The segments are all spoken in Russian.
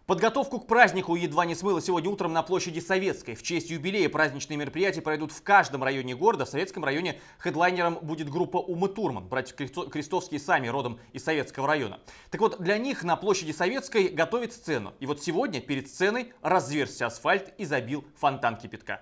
Подготовку к празднику едва не смыло сегодня утром на площади Советской. В честь юбилея праздничные мероприятия пройдут в каждом районе города. В Советском районе хедлайнером будет группа Умы Турман. Братья Крестовские сами родом из Советского района. Так вот, для них на площади Советской готовят сцену. И вот сегодня перед сценой разверзся асфальт и забил фонтан кипятка.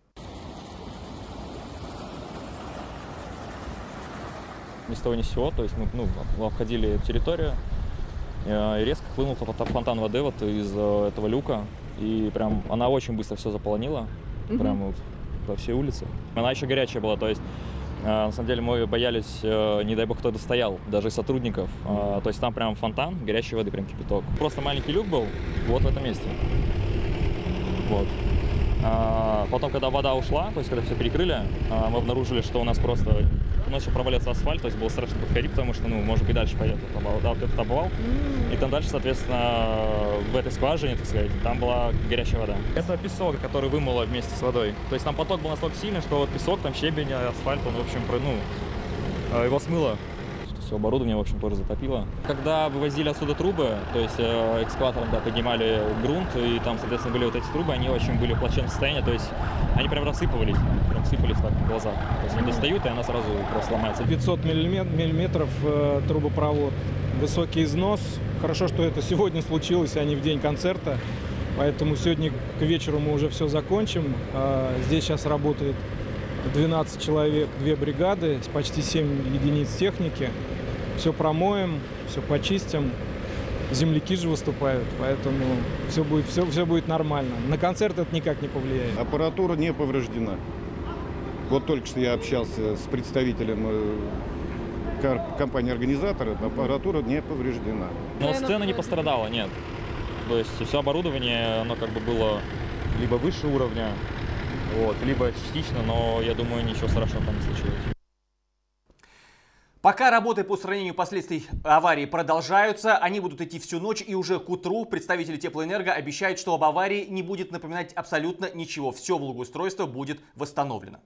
Ни с того ни с сего, то есть мы обходили территорию, и резко хлынул фонтан воды вот из этого люка, и прям она очень быстро все заполонила, прям вот по всей улице. Она еще горячая была, то есть на самом деле мы боялись, не дай бог кто достоял, даже из сотрудников, то есть там прям фонтан горячей воды, прям кипяток. Просто маленький люк был вот в этом месте. Вот. Потом, когда вода ушла, то есть когда все перекрыли, мы обнаружили, что у нас просто начал проваливаться асфальт, то есть было страшно подходить, потому что, может быть, дальше пойдет этот обвал. И там дальше, соответственно, в этой скважине, так сказать, там была горячая вода. Это песок, который вымыло вместе с водой. То есть там поток был настолько сильный, что вот песок, там щебень, асфальт, он, в общем, его смыло. Все оборудование, в общем, тоже затопило. Когда вывозили отсюда трубы, то есть экскаватором поднимали грунт, и там, соответственно, были вот эти трубы, они очень были в плачевном состоянии, то есть они прям рассыпались, так на глазах. То есть они достают, и она сразу просто ломается. 500 миллиметров трубопровод, высокий износ. Хорошо, что это сегодня случилось, а не в день концерта. Поэтому сегодня к вечеру мы уже все закончим. Здесь сейчас работает 12 человек, 2 бригады, почти 7 единиц техники. Все промоем, все почистим. Земляки же выступают, поэтому все будет нормально. На концерт это никак не повлияет. Аппаратура не повреждена. Вот только что я общался с представителем компании-организатора, аппаратура не повреждена. Но сцена не пострадала, нет. То есть все оборудование, оно как бы было либо выше уровня, либо частично, но я думаю, ничего страшного там не случилось. Пока работы по устранению последствий аварии продолжаются, они будут идти всю ночь, и уже к утру представители Теплоэнерго обещают, что об аварии не будет напоминать абсолютно ничего. Все благоустройство будет восстановлено.